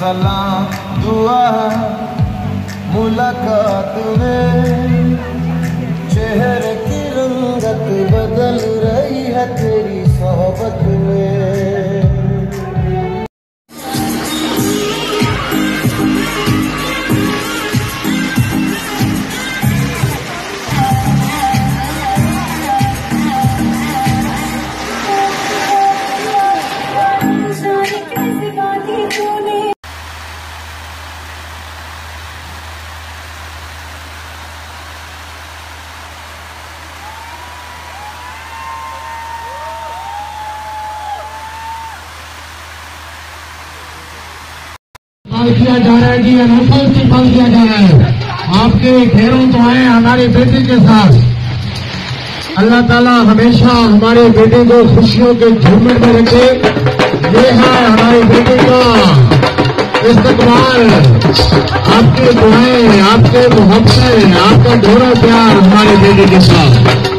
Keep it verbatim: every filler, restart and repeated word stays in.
सलाम दुआ मुलाकात में, चेहरे की रंगत बदल रही है तेरी सोहबत में। किया जा रहा है जी, अनोखा इस्तेमाल किया जा रहा है। आपके ढेरों तो आए हमारे बेटे के साथ। अल्लाह ताला हमेशा हमारे बेटे को खुशियों के झूमर में रखे। ये है हमारे बेटे का इस्तकबाल, आपके दुआएं, आपके मोहब्बत, आपका ढेरों प्यार हमारे बेटे के साथ।